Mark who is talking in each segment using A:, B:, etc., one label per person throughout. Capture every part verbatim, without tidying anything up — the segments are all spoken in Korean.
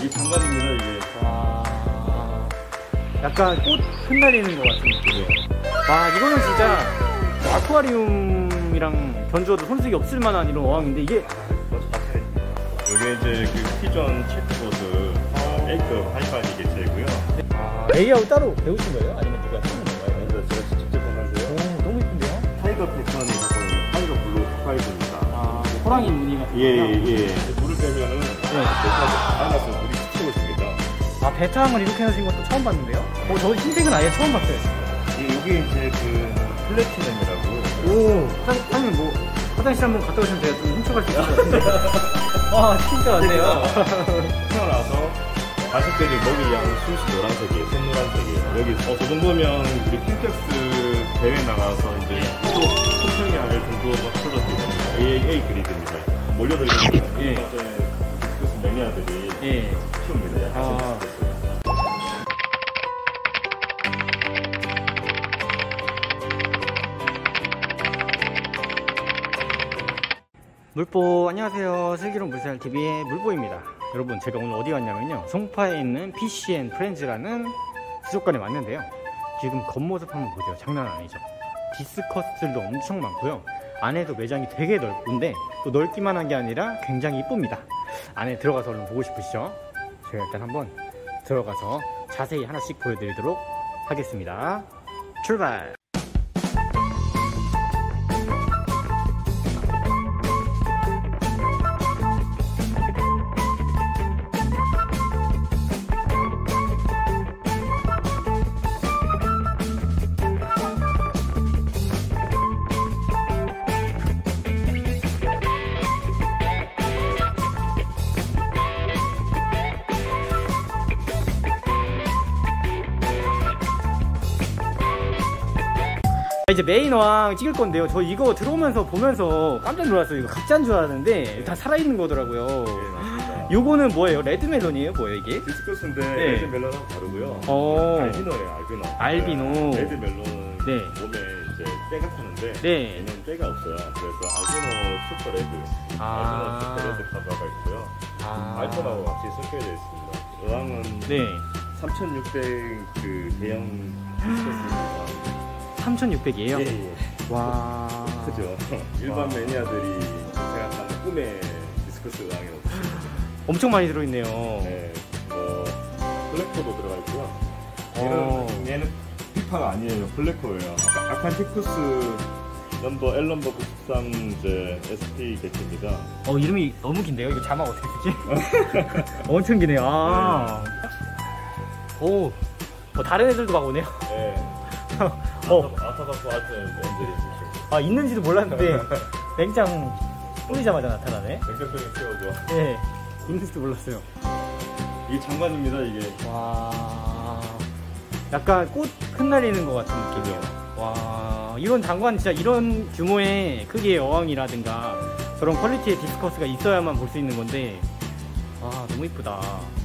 A: 이 장관입니다 이게.
B: 와, 약간 꽃 흩날리는 것 같은 느낌이에요. 와, 이거는 진짜 아쿠아리움이랑 견주어도 손색이 없을 만한 이런 어항인데 이게
A: 여기 이제 그 피전 챗보드 A급 하이파이브 개체이고요.
B: 아, 레이아웃 따로 배우신 거예요? 아니면 누가 하는 건가요?
A: 먼저 제가 직접 봤는데요.
B: 오, 너무 이쁜데요?
A: 타이거 패턴이 있고 타이거 블루 파이브입니다.
B: 아, 호랑이 무늬 같은 거요?
A: 예예. 물을 빼면은 마이너스 물이 스치고 있습니다.
B: 아, 배타항을 이렇게 하신 것도 처음 봤는데요? 어, 저 흰색은 아예 처음 봤어요.
A: 예, 여기 이제 그 플래티넘이라고.
B: 오, 사장님 뭐 화장실 한번 갔다 오시면 제가 좀 훔쳐갈 수 있을 것 같은데. 와, 진짜 많네요.
A: 태어나서 가족들이 먹이 양 숱이 노란색이에요. 샛노란색이에요. 여기 어, 저 정도면 우리 킨텍스 대회 나가서 이제 또 소평양을 정도가 풀어줬거든요. A A 그리드입니다. 몰려들면
B: 예.
A: 디스커스 매니아들이
B: 예.
A: 키웁니다.
B: 아. 물보, 안녕하세요. 슬기로운 물살티비의 물보입니다. 여러분, 제가 오늘 어디 왔냐면요, 송파에 있는 피씨앤 프렌즈라는 수족관에 왔는데요. 지금 겉모습 한번 보세요. 장난 아니죠. 디스커스들도 엄청 많고요. 안에도 매장이 되게 넓은데 또 넓기만 한 게 아니라 굉장히 이쁩니다. 안에 들어가서 얼른 보고 싶으시죠? 제가 일단 한번 들어가서 자세히 하나씩 보여드리도록 하겠습니다. 출발! 이제 메인 어항 찍을 건데요. 저 이거 들어오면서 보면서 깜짝 놀랐어요. 이거 가짜인 줄 알았는데 다 살아있는 거더라고요.
A: 네, 맞습니다.
B: 요거는 뭐예요? 레드멜론이에요? 뭐예요 이게?
A: 디스커스인데
B: 네.
A: 레드멜론하고 다르고요.
B: 어.
A: 알비노예요, 알비노.
B: 알비노.
A: 네, 레드멜론은
B: 네.
A: 몸에 이제 때가 타는데
B: 네.
A: 얘는 때가 없어요. 그래서 알비노 슈퍼레드,
B: 아.
A: 알비노 슈퍼레드 카바가 있고요.
B: 아.
A: 알토라고 같이 섞여 되어 있습니다. 어항은
B: 네.
A: 삼천육백 그 대형 디스커스입니다.
B: 삼천육백이에요?
A: 예, 예.
B: 와.
A: 크죠. 일반 매니아들이 생각하는 꿈의 디스커스 어항이 없습니다.
B: 엄청 많이 들어있네요.
A: 네, 뭐 블랙호도 들어가 있고요.
B: 어.
A: 얘는, 얘는 피파가 아니에요. 블랙호예요. 아까 아칸티쿠스 넘버 L 넘버 구십삼 이제 에스피 개체입니다.
B: 어, 이름이 너무 긴데요? 이거 자막 어떻게 쓰지? 엄청 기네요. 아. 오. 어, 다른 애들도 막 오네요.
A: 네.
B: 어.
A: 아타바코 아트 엔젤이
B: 아, 있는지도 몰랐는데 냉장 뿌리자마자 나타나네.
A: 냉장병에 세워줘.
B: 네, 있는지도 몰랐어요.
A: 이게 장관입니다 이게.
B: 와, 약간 꽃 흩날리는 것 같은 느낌이에요. 와, 이건 장관 진짜 이런 규모의 크기의 어항이라든가 저런 퀄리티의 디스커스가 있어야만 볼 수 있는 건데, 와, 너무 이쁘다.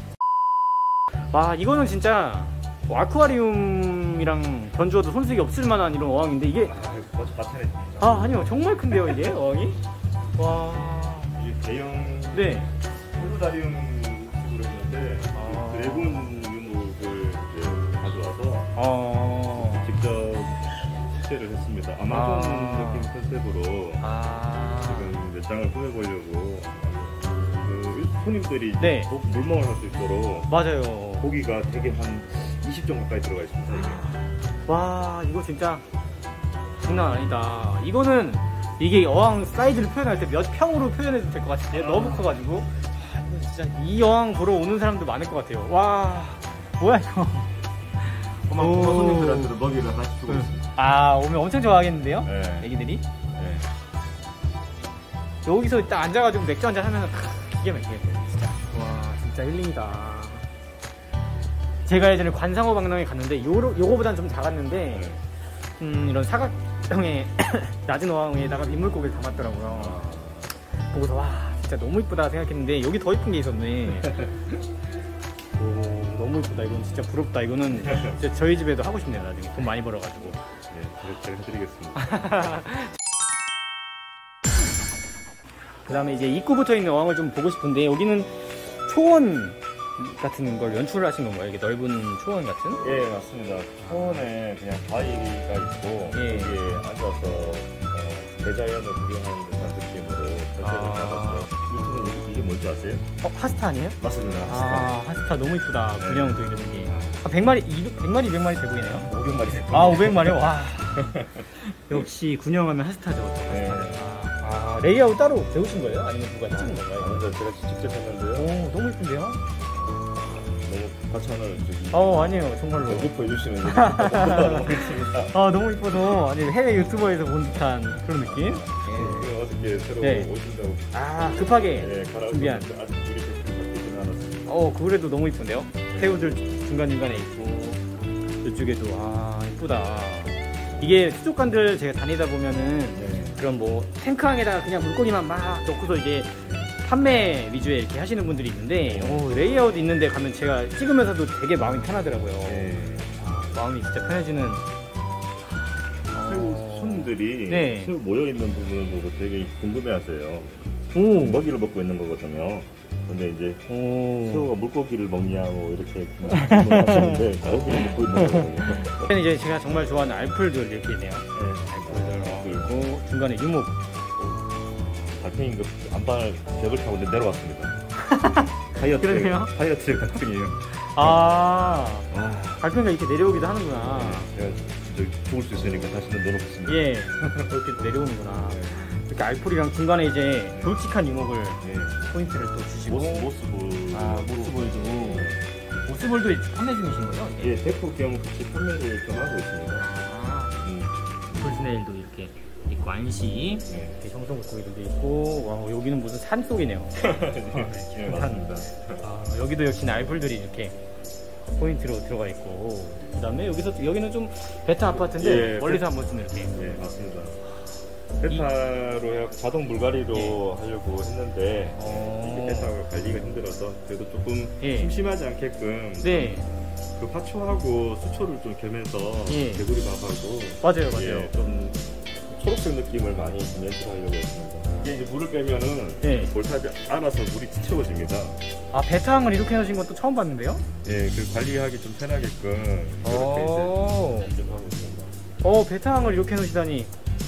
B: 와, 이거는 진짜 뭐 아쿠아리움이랑 견주어도 손색이 없을 만한 이런 어항인데 이게 아 아니요 정말 큰데요 이게 어항이. 와,
A: 이게 대형
B: 네.
A: 폴로다리움 식으로 했는데
B: 아.
A: 드래곤 유목을 이제 가져와서
B: 어.
A: 직접 식재를 했습니다. 아마존
B: 아.
A: 느낌 컨셉으로
B: 아.
A: 지금 매장을 꾸며보려고 그 손님들이
B: 네.
A: 물멍을 할 수 있도록
B: 맞아요.
A: 고기가 되게 한 이십 종 가까이 들어가 있습니다. 이게.
B: 와, 이거 진짜 장난 아니다. 이거는 이게 어항 사이즈를 표현할 때 몇 평으로 표현해도 될 것 같은데 너무 커가지고. 아, 이거 진짜 이 어항 보러 오는 사람도 많을 것 같아요. 와, 뭐야 이거.
A: 고마운
B: 오.
A: 손님들한테도 먹이를 하나씩 주고 있습니다.
B: 아, 오면 엄청 좋아하겠는데요?
A: 네.
B: 애기들이.
A: 네.
B: 여기서 딱 앉아가지고 맥주 한잔 하면 기가 막히겠네요 진짜. 와, 진짜 힐링이다. 제가 예전에 관상어 박람회 갔는데 요, 요거보단 좀 작았는데
A: 네.
B: 음, 이런 사각형의 낮은 어항에다가 민물고기를 담았더라고요.
A: 아.
B: 보고서 와, 진짜 너무 이쁘다 생각했는데 여기 더 이쁜 게 있었네. 오, 너무 이쁘다. 이건 진짜 부럽다. 이거는 진짜 저희 집에도 하고 싶네요 나중에 돈 많이 벌어가지고.
A: 네, 제가 해드리겠습니다. 그
B: 다음에 이제 입구 붙어 있는 어항을 좀 보고 싶은데 여기는 초원 같은 걸 연출하신 건가요? 이게 넓은 초원 같은?
A: 예, 맞습니다. 초원에 그냥 바위가 있고
B: 예.
A: 거기에 앉아서 어, 대자연을 구경하는 듯한 느낌으로 컨셉을
B: 아.
A: 잡았어요. 이게, 이게 뭔지 아세요?
B: 어, 하스타 아니에요?
A: 맞습니다.
B: 아, 하스타 너무 이쁘다.
A: 네.
B: 분양도 이름이. 아, 백 마리, 백 마리, 이백 마리 돼 보이네요.
A: 오백 마리.
B: 아, 오백 마리요? 와. 역시 군영하면 하스타죠.
A: 네.
B: 아, 레이아웃 따로 배우신 거예요? 아니면 누가 해주는 건가요?
A: 먼저 제가 직접 했는데요.
B: 오, 너무 이쁜데요?
A: 너무 과찬을 저기
B: 어, 아니에요. 정말로.
A: 공급해 주시는 게 너무 고맙습니다.
B: 아, 너무 이뻐서 아니 해외 유튜버에서 본 듯한 그런 느낌?
A: 그 어저께 새로
B: 네.
A: 오신다고
B: 아, 급하게
A: 예, 갈아엎고
B: 준비한.
A: 아직 우리 바뀌지는 않았습니다.
B: 어, 그래도 너무 이쁜데요? 새우들 중간중간에 있고 이쪽에도 아, 이쁘다. 이게 수족관들 제가 다니다 보면은
A: 네.
B: 그런 뭐 탱크항에다가 그냥 물고기만 막 넣고서 이제 판매 위주에 이렇게 하시는 분들이 있는데 오, 레이아웃 있는데 가면 제가 찍으면서도 되게 마음이 편하더라고요.
A: 네.
B: 아, 마음이 진짜 편해지는.
A: 새우
B: 어,
A: 손들이
B: 네.
A: 새우 모여 있는 부분을 보고 되게 궁금해하세요.
B: 오,
A: 먹이를 먹고 있는 거거든요. 근데 이제
B: 오.
A: 새우가 물고기를 먹냐고 이렇게 하시는데 먹이를 먹고 있는 거거든요.
B: 그때는 이제 제가 정말 좋아하는 알풀들 이렇게 있네요.
A: 네.
B: 그리고 중간에 유목.
A: 달팽이 그 안방을 벽을 타고 내려왔습니다. 다이어트
B: 그러네요.
A: 다이어트 달팽이에요.
B: 아,
A: 아,
B: 달팽이가 이렇게 내려오기도 하는구나.
A: 제가 저기 죽을 수 있으니까 다시는 넣어놓겠습니다.
B: 예, 이렇게 내려오는구나. 이렇게 알풀이랑 중간에 이제 돌직한 유목을
A: 네.
B: 포인트를 또 주시고.
A: 모스 모스볼.
B: 아, 모스볼도. 모스볼도 판매 중이신 거예요? 이게?
A: 예, 대포 겸 같이 판매를 좀 하고 있습니다.
B: 아,
A: 음,
B: 풀스네일도 이렇게 있고, 안시.
A: 네.
B: 이렇게 정성고기들도 있고, 와, 여기는 무슨 산 속이네요.
A: 네, 맞습니다.
B: 아, 여기도 역시 알풀들이 이렇게 포인트로 들어가 있고, 그 다음에 여기서, 여기는 좀 베타 아파트인데,
A: 예,
B: 멀리서 한번 좀 이렇게.
A: 네, 맞습니다. 베타로 해 자동 물갈이로 하려고 했는데
B: 어...
A: 이게 베타가 관리가 힘들어서 그래도 조금
B: 예.
A: 심심하지 않게끔
B: 네,
A: 그 화초하고 수초를 좀 겸해서
B: 예.
A: 개구리 밥하고
B: 맞아요, 맞아요.
A: 예, 좀 초록색 느낌을 많이 좀 연출하려고 했습니다. 이게 이제 물을 빼면은
B: 네.
A: 볼탑이 알아서 물이 채워집니다.
B: 아, 배타항을 이렇게 해놓으신 것도 처음 봤는데요?
A: 예, 그 관리하기 좀 편하게끔 이렇게
B: 오.
A: 이제 연습하고 있습니다.
B: 어, 배타항을 이렇게 해놓으시다니.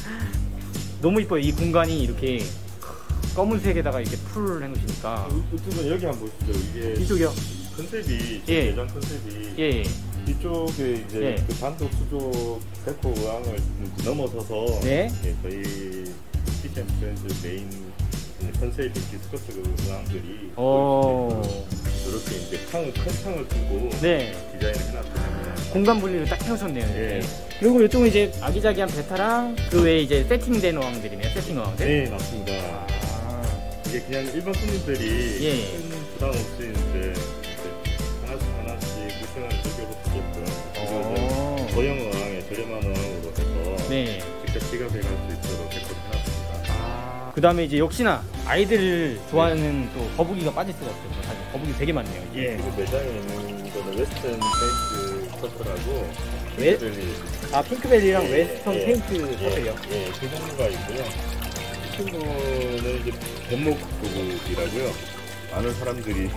B: 너무 이뻐요. 이 공간이 이렇게 검은색에다가 이렇게 풀을 해놓으시니까.
A: 유튜브 여기 한번 보시죠. 이게
B: 이쪽이요?
A: 컨셉이
B: 예.
A: 예전 컨셉이
B: 예, 예.
A: 이쪽에 이제
B: 예.
A: 그 단독 수조 데코 의왕을 넘어서서
B: 네.
A: 예, 저희 키chen 프렌즈 메인 컨셉인 디스커스 의왕들이
B: 어.
A: 이렇게 이제 창을 큰 창을 두고
B: 네.
A: 디자인을 해놨거든요.
B: 공간 분리를 딱 해놓으셨네요.
A: 예.
B: 이렇게. 그리고 이쪽은 이제 아기자기한 베타랑 그 외에 이제 세팅된 어항들이네요. 세팅 어항들.
A: 네, 맞습니다.
B: 아.
A: 이게 그냥 일반 손님들이
B: 예.
A: 큰 부담 없이 이제 하나씩 하나씩 구성을 즐겨보게끔
B: 어.
A: 저형 어항에 저렴한 어항으로 해서
B: 네.
A: 직접 지갑에 갈 수 있도록 데코를 해놨습니다.
B: 아. 그 다음에 이제 역시나 아이들을 좋아하는 또 거북이가 빠질 수가 없죠. 사실 거북이 되게 많네요. 이게.
A: 예. 그리고 매장에 있는 거는 웨스턴 페인트 커터라고
B: 웨-
A: 핑크벨리
B: 아, 핑크벨리랑
A: 예,
B: 웨스턴
A: 예,
B: 페인트
A: 예,
B: 커터요.
A: 예, 그 종류가 있고요. 이 친구는 이제 뱀목 거북이라고요. 많은 사람들이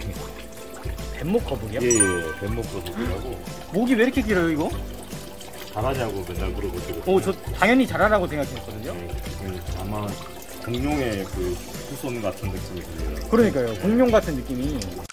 B: 뱀목 거북이요?
A: 예, 예, 뱀목 거북이라고
B: 목이 왜 이렇게 길어요, 이거?
A: 잘하냐고 맨날 물어보시거든요.
B: 오, 저 당연히 잘하라고 생각했거든요.
A: 예, 그 아마 공룡의 그 후손 같은 느낌이 들려요.
B: 그러니까요. 공룡 같은 느낌이.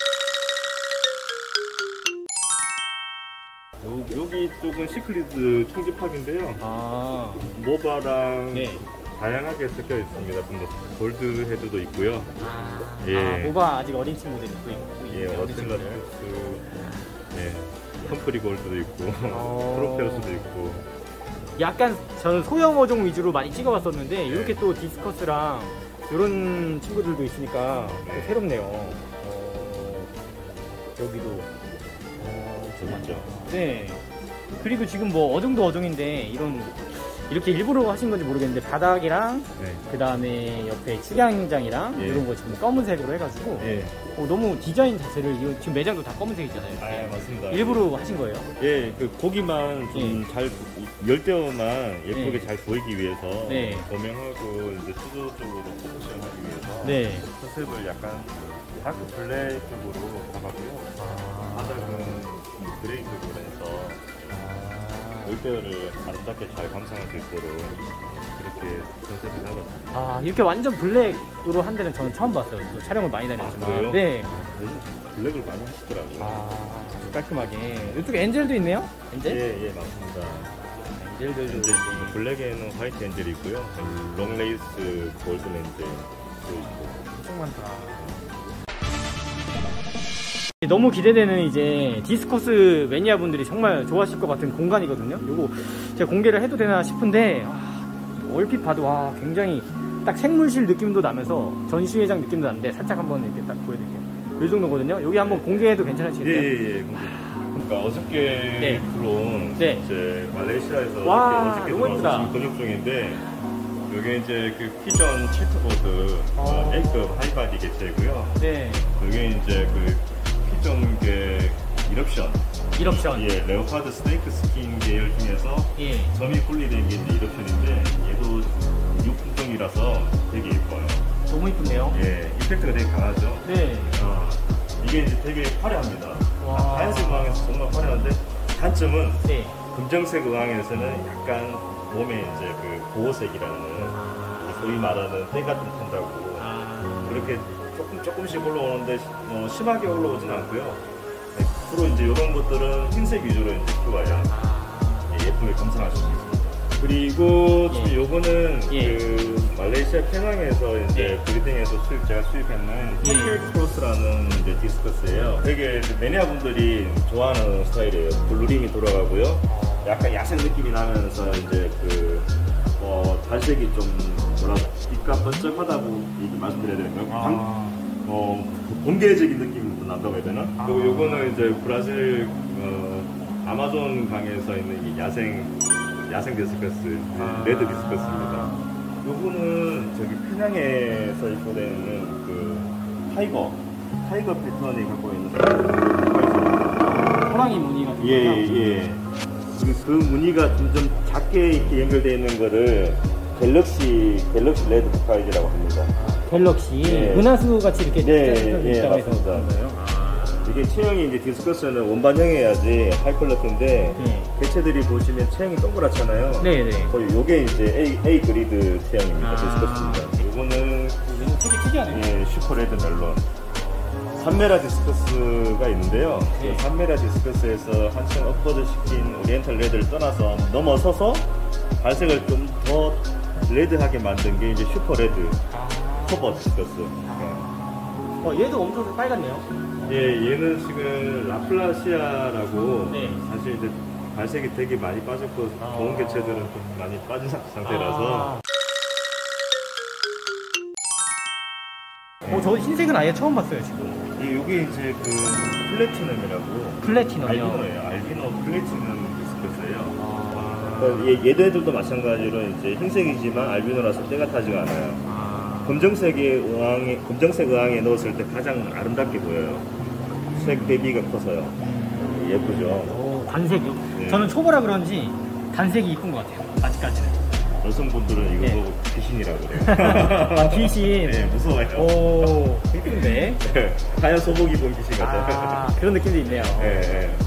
A: 요- 여기 쪽은 시크릿 총집합인데요.
B: 아,
A: 모바랑
B: 네.
A: 다양하게 섞여 있습니다. 근데 골드 헤드도 있고요.
B: 아,
A: 예.
B: 아, 모바 아직 어린 친구들 있고 있고.
A: 예,
B: 있네요, 어린 친구들.
A: 어틀라스트, 예, 텀프리 골드도 있고,
B: 어.
A: 프로페어스도 있고.
B: 약간 저는 소형 어종 위주로 많이 찍어봤었는데 이렇게
A: 네.
B: 또 디스커스랑 이런 친구들도 있으니까 또
A: 네.
B: 새롭네요. 어, 여기도. 어,
A: 재밌죠?
B: 네. 그리고 지금 뭐 어종도 어종인데 이런 이렇게 일부러 하신 건지 모르겠는데 바닥이랑
A: 네.
B: 그 다음에 옆에 축양장이랑
A: 예.
B: 이런 거 지금 검은색으로 해가지고
A: 예,
B: 어, 너무 디자인 자체를 이거 지금 매장도 다 검은색이잖아요.
A: 아, 예, 맞습니다.
B: 일부러 하신 거예요?
A: 예, 그 고기만 좀 잘, 열대어만 예쁘게
B: 네.
A: 잘 보이기 위해서
B: 네.
A: 조명하고 이제 수조 쪽으로 포지션하기 위해서
B: 네.
A: 컨셉을 약간 다크 블랙 쪽으로 가봤고요. 바닥은 드레이크 그래서 물때를 아름답게 잘 감상할 수 있도록 이렇게 컨셉을 하거든요.
B: 아, 이렇게 완전 블랙으로 한 데는 저는 처음 봤어요. 또 촬영을 많이 다녔지만.
A: 아, 그래요?
B: 네.
A: 요즘 블랙을 많이 하시더라고요.
B: 아, 아주 깔끔하게. 이쪽에 엔젤도 있네요? 엔젤?
A: 예, 예, 맞습니다.
B: 엔젤도
A: 이제 블랙에는 화이트 엔젤이 있고요. 롱레이스 골드 엔젤도 있고.
B: 엄청 많다. 너무 기대되는 이제 디스코스 매니아 분들이 정말 좋아하실 것 같은 공간이거든요. 요거 제가 공개를 해도 되나 싶은데, 아, 얼핏 봐도 와, 굉장히 딱 생물실 느낌도 나면서 전시회장 느낌도 나는데 살짝 한번 이렇게 딱 보여드릴게요. 이 정도거든요. 여기 한번 공개해도 괜찮으시겠어요?
A: 예, 예, 예. 그러니까 어저께
B: 네.
A: 들어온
B: 네.
A: 이제 말레이시아에서
B: 와,
A: 어저께
B: 너무
A: 들어와서
B: 예쁘다.
A: 지금 근육 중인데 여기 이제 그 피전 치트보드
B: 어.
A: A급 하이바디 개체고요.
B: 네.
A: 여기 이제 그 피전계 일옵션,
B: 일옵션.
A: 예, 레오파드 스테이크 스킨 계열 중에서
B: 예.
A: 점이 분리된 게 이제 일옵션인데 얘도 육품종이라서 되게 예뻐요.
B: 너무 이쁜데요?
A: 예, 이펙트가 되게 강하죠.
B: 네.
A: 어, 이게 이제 되게 화려합니다.
B: 와.
A: 하얀색 의왕에서 정말 화려한데 단점은
B: 네.
A: 금정색 의왕에서는 약간 몸에 이제 그 보호색이라는 소위 말하는 때가 좀 탄다고
B: 아.
A: 그렇게 조금 조금씩 올라오는데 뭐 심하게 올라오진 않고요. 주로 이제 이런 것들은 흰색 위주로 이제 키워야 예, 예쁘게 감상하실 수 있습니다. 그리고 지금
B: 예.
A: 요거는
B: 예.
A: 그 말레이시아 페낭에서 이제
B: 예.
A: 브리딩에서 수입 제가 수입했는
B: 예.
A: 힐 크로스라는 이제 디스커스예요. 되게 매니아 분들이 좋아하는 스타일이에요. 블루링이 돌아가고요. 약간 야생 느낌이 나면서 이제 그 어, 발색이 좀 뭐라 빛과 번쩍하다고 얘기 말씀드려야 되나요?
B: 아.
A: 어, 공개적인 느낌이 좀 난다고 해야 되나?
B: 아.
A: 그리고 요거는 이제 브라질 어, 아마존 강에서 있는 이 야생 야생 디스커스,
B: 아.
A: 레드 디스커스입니다. 요거는 저기 페낭에서 입고되는 그 타이거, 타이거 패턴이 갖고 있는
B: 호랑이 무늬 같은
A: 예,
B: 거요?
A: 예. 그, 그 무늬가 좀, 좀 작게 이렇게 연결되어 있는 거를 갤럭시, 갤럭시 레드 북파이즈라고 합니다.
B: 갤럭시.
A: 예.
B: 은하수 같이 이렇게
A: 네,
B: 쫙
A: 예,
B: 있다고 해서
A: 맞습니다.
B: 그런 거예요? 아.
A: 이게 체형이 이제 디스커스는 원반형이어야지 하이컬러트인데
B: 네.
A: 개체들이 보시면 체형이 동그랗잖아요.
B: 네네.
A: 거의 요게 이제 A, A 그리드 체형입니다.
B: 아.
A: 디스커스입니다. 요거는
B: 얘는 되게 특이하네요.
A: 예, 슈퍼레드 멜론. 삼메라 디스커스가 있는데요.
B: 네.
A: 그 삼메라 디스커스에서 한층 업보드 시킨 오리엔탈 레드를 떠나서 넘어서서 발색을 좀 더 레드하게 만든 게 이제 슈퍼레드
B: 아.
A: 커버 디스커스.
B: 어, 얘도 엄청 빨갛네요.
A: 예, 얘는 지금 라플라시아라고
B: 네.
A: 사실 이제 발색이 되게 많이 빠졌고
B: 아.
A: 좋은 개체들은 좀 많이 빠진 상- 상태라서
B: 아. 어, 저 흰색은 아예 처음 봤어요, 지금.
A: 이 여기 이제 그 플래티넘이라고
B: 플래티넘이요.
A: 알비노예요. 알비노 플래티넘 디스커스예요.
B: 아.
A: 그러니까 얘, 얘들도 마찬가지로 이제 흰색이지만 알비노라서 때가 타지가 않아요.
B: 아.
A: 검정색의 의왕에 검정색 의왕에 넣었을 때 가장 아름답게 보여요. 색 대비가 커서요. 예쁘죠.
B: 오, 단색이요?
A: 네.
B: 저는 초보라 그런지 단색이 이쁜 것 같아요. 아직까지는.
A: 여성분들은 이거
B: 네.
A: 보고 귀신이라고 그래요.
B: 아, 귀신.
A: 네, 무서워요.
B: 오, 이쁜데?
A: 네, 하얀 소복 입은 귀신 같아요.
B: 아, 그런 느낌도 있네요.
A: 네, 네.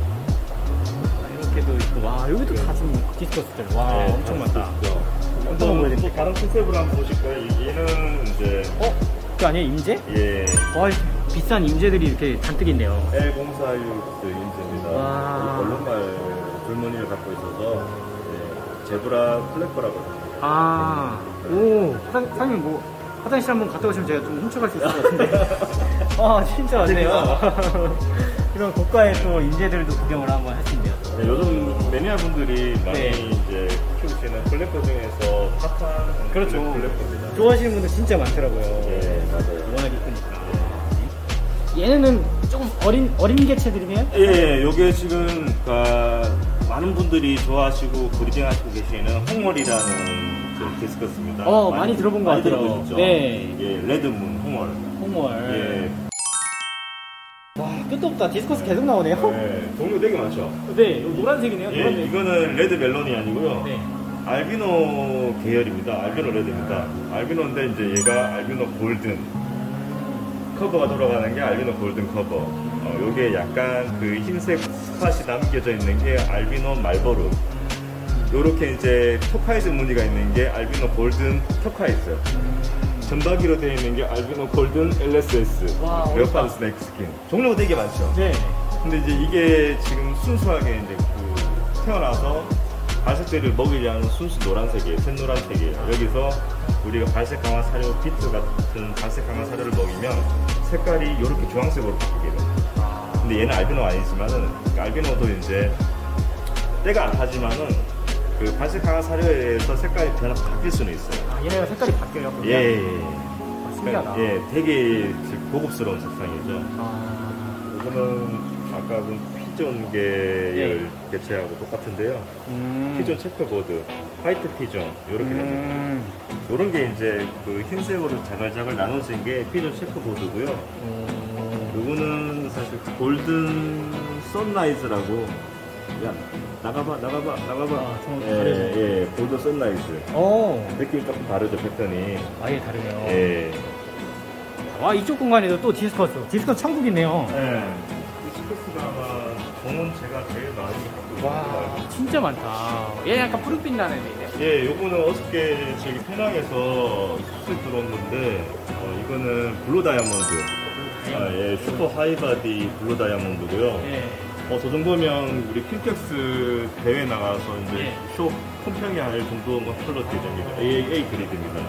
B: 이렇게도 있고, 와, 여기도 다 지금 디스커스들. 와,
A: 네,
B: 엄청 많다.
A: 또,
B: 어떤
A: 또,
B: 거
A: 또
B: 보여드릴까요?
A: 다른 컨셉으로 한번 보실까요? 얘는 이제
B: 어? 그거 아니에요? 임제?
A: 예,
B: 와, 비싼 임제들이 이렇게 잔뜩 있네요.
A: 엘 공사육 인재입니다.
B: 와.
A: 얼룩말 줄무늬를 갖고 있어서 예, 제브라 플래퍼라고 합니다.
B: 아, 오, 사장, 사장님 뭐, 화장실 한번 갔다 오시면 제가 좀 훔쳐갈 수 있을 것 같은데. 아, 진짜 많네요. 이런 고가의 또 임제들도 구경을 한번 할 수 있네요.
A: 네, 요즘 매니아 분들이 많이
B: 네.
A: 이제 키우시는 플래퍼 중에서 핫한
B: 그렇죠.
A: 플래퍼입니다.
B: 좋아하시는 분들 진짜 많더라고요.
A: 예, 맞아요.
B: 워낙 이쁘니까. 얘네는 조금 어린, 어린 개체들이네요?
A: 예, 요게 지금 그 많은 분들이 좋아하시고 브리딩하시고 계시는 홍월이라는 그 디스커스입니다.
B: 어, 많이 들어본 것
A: 많이
B: 같아요.
A: 들어보셨죠?
B: 네.
A: 예, 레드문 홍월.
B: 홍월.
A: 예,
B: 와, 끝도 없다. 디스커스 계속 나오네요.
A: 예, 종류 되게 많죠.
B: 네, 이거 노란색이네요.
A: 예,
B: 노란색.
A: 이거는 레드 멜론이 아니고요.
B: 네.
A: 알비노 계열입니다. 알비노 레드입니다. 알비노인데 이제 얘가 알비노 골든. 커버가 돌아가는 게 알비노 골든 커버. 어, 요게 약간 그 흰색 스팟이 남겨져 있는 게 알비노 말보루. 요렇게 이제 터콰이즈 무늬가 있는 게 알비노 골든 터콰이즈. 전바기로 되어 있는 게 알비노 골든 엘에스에스. 레오파드 스네이크 스킨. 종류가 되게 많죠.
B: 네.
A: 근데 이제 이게 지금 순수하게 이제 그 태어나서 발색들을 먹이려 하는 순수 노란색이에요. 샛노란색이에요. 여기서 우리가 발색 강화 사료, 비트 같은 발색 강화 사료를 먹이면 색깔이 이렇게 주황색으로 바뀌게 돼요. 근데 얘는 알비노 아니지만은, 알비노도 이제 때가 안 타지만은 그 발색 강화 사료에 의해서 색깔이 변화 바뀔 수는 있어요.
B: 아, 얘네가 색깔이 바뀌어요? 그러면?
A: 예, 예, 예.
B: 아, 신기하다.
A: 예, 되게 고급스러운 색상이죠.
B: 아,
A: 이거는 아까 본 피존 계열
B: 예.
A: 개체하고 똑같은데요.
B: 음.
A: 피존 체크보드, 화이트 피존 이렇게 됩니다.
B: 음.
A: 이런 게 이제 그 흰색으로 자글자글 나눠진 게 피존 체크보드고요.
B: 음.
A: 요거는 사실 골든 선라이즈라고. 야, 나가봐, 나가봐, 나가봐.
B: 아, 좀
A: 예,
B: 다르죠.
A: 예, 골든 선라이즈.
B: 오,
A: 느낌이 조금 다르죠, 패턴이.
B: 아예 다르네요.
A: 예.
B: 와, 이쪽 공간에도 또 디스커스. 디스커스 천국이네요.
A: 예. 이 스커스가 아마 종은 제가 제일 많이 갖고 있는 것
B: 와,
A: 같아요.
B: 진짜 많다. 얘 약간 푸른빛 나는 애인데.
A: 예, 요거는 어저께 저기 페낭에서 수입 들어온 건데, 어, 이거는 블루 다이아몬드. 아, 예, 슈퍼 하이바디 블루 다이아몬드고요.
B: 예.
A: 어, 저 정도면 우리 퀸텍스 대회 나가서 이제
B: 예.
A: 쇼 폼평이 할 정도만 컬러 대장이죠. A, A 그레이드입니다.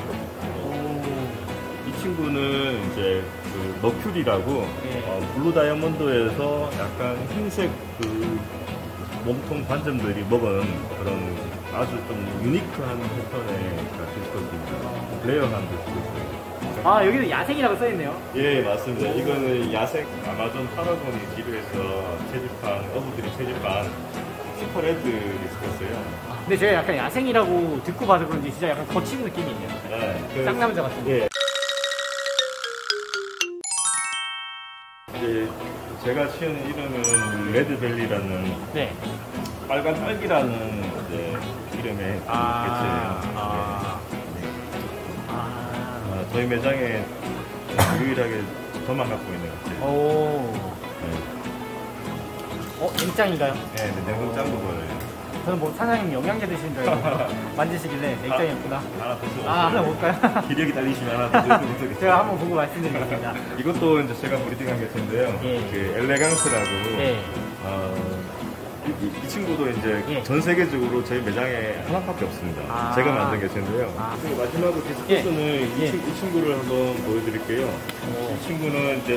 A: 이 친구는 이제 그 머큐리라고,
B: 예.
A: 어, 블루 다이아몬드에서 약간 흰색 그 몸통 반점들이 먹은 그런 아주 좀 유니크한 패턴의 디스커스입니다. 레어한 디스커스.
B: 아, 여기도 야생이라고 써있네요.
A: 예, 맞습니다. 이거는 야생 아마존 파라곤이 기르해서 채집한, 어부들이 채집한 슈퍼레드 디스커스예요.
B: 근데 제가 약간 야생이라고 듣고 봐서 그런지 진짜 약간 거친 느낌이 있네요.
A: 네, 그-
B: 쌍남자 같은 거.
A: 예. 이제 제가 지은 이름은 레드벨리라는
B: 네.
A: 빨간 딸기라는 이제 이름의
B: 아,
A: 개체예요.
B: 아.
A: 네.
B: 아.
A: 아, 저희 매장에 유일하게 저만 갖고 있는 개체.
B: 오.
A: 네,
B: 어, 냉장인가요?
A: 네, 네, 냉동 짱구 거예요.
B: 저는 뭐 사장님 영양제 드시는 줄 알고 만지시길래 냉장이었구나.
A: 하나 더 줘.
B: 아, 하나 볼까요?
A: 기력이 달리시면 하나 더 드리겠습니다.
B: 제가 한번 보고 말씀드리겠습니다.
A: 이것도 이제 제가 브리딩한 개체인데요.
B: 예.
A: 그 엘레강스라고.
B: 예.
A: 어, 이, 이- 이 친구도 이제
B: 예.
A: 전 세계적으로 저희 매장에 하나밖에 없습니다.
B: 아.
A: 제가 만든 개체인데요.
B: 아.
A: 그리고 마지막으로 디스커스는 이,
B: 예.
A: 친, 이 친구를 한번 보여드릴게요. 이 친구는 이제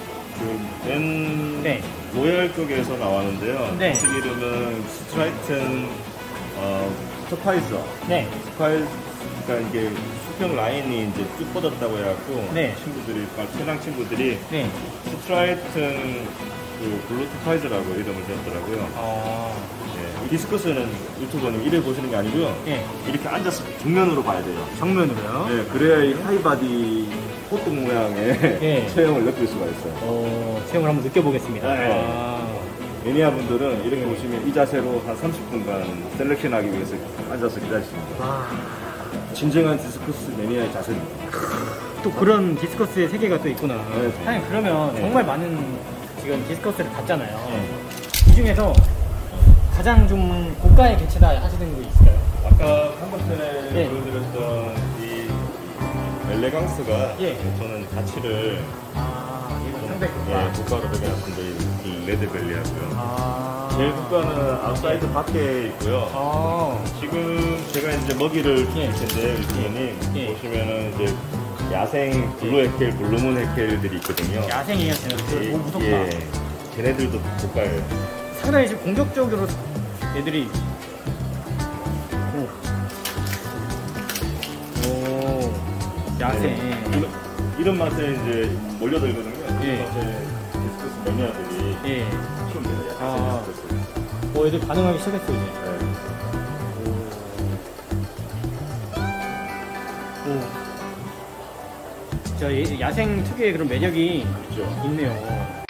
A: 그맨
B: 네.
A: 로얄 쪽에서 나왔는데요.
B: 네.
A: 이 이름은 스트라이튼 어, 터파이저.
B: 네.
A: 스파일, 그러니까 이게 수평 라인이 이제 쭉 뻗었다고 해갖고
B: 네.
A: 친구들이, 페낭 친구들이
B: 네.
A: 스트라이튼 그 블루 터파이저라고 이름을 지었더라고요.
B: 어.
A: 예, 이 디스커스는 유튜버님 이래 보시는 게 아니고요.
B: 예.
A: 이렇게 앉아서 정면으로 봐야 돼요.
B: 정면으로요?
A: 예, 그래야 이 하이바디 호떡 모양의
B: 예.
A: 체형을 느낄 수가 있어요.
B: 어, 체험을 한번 느껴보겠습니다.
A: 네.
B: 아.
A: 매니아분들은 이렇게 보시면 이 자세로 한 삼십 분간 셀렉션하기 위해서 앉아서 기다리십니다.
B: 와.
A: 진정한 디스커스 매니아의 자세입니다.
B: 또 그런 디스커스의 세계가 또 있구나.
A: 네.
B: 사장님, 그러면
A: 네.
B: 정말 많은 지금 디스커스를 봤잖아요.
A: 네.
B: 이 중에서 가장 좀 고가의 개체다 하시는 거 있을까요?
A: 아까 방금 전에
B: 예.
A: 보여드렸던 이 엘레강스가
B: 예.
A: 저는 가치를
B: 아, 이건 상대
A: 예,
B: 고가.
A: 고가로 매겨놨습니다. 이 레드벨리하고요.
B: 아.
A: 제일 고가는 아웃사이드 밖에 있고요.
B: 아.
A: 지금 제가 이제 먹이를 줄
B: 예.
A: 텐데 유튜브님
B: 예.
A: 보시면은 이제 야생 블루 해켈, 블루문 해켈들이 있거든요.
B: 야생이에요, 쟤네들. 오, 무섭다.
A: 예, 걔네들도 고가예요.
B: 상당히 지금 공격적으로 애들이. 오. 오. 야생.
A: 네. 이런, 이런 맛에 이제 몰려들거든요.
B: 예.
A: 이런 맛에 디스커스 매니아들이
B: 예.
A: 키우면 돼요.
B: 아.
A: 야생 디스커스.
B: 오, 애들 반응하기 시작했어, 이제.
A: 네.
B: 오. 진짜 이- 야생 특유의 그런 매력이
A: 그렇죠.
B: 있네요.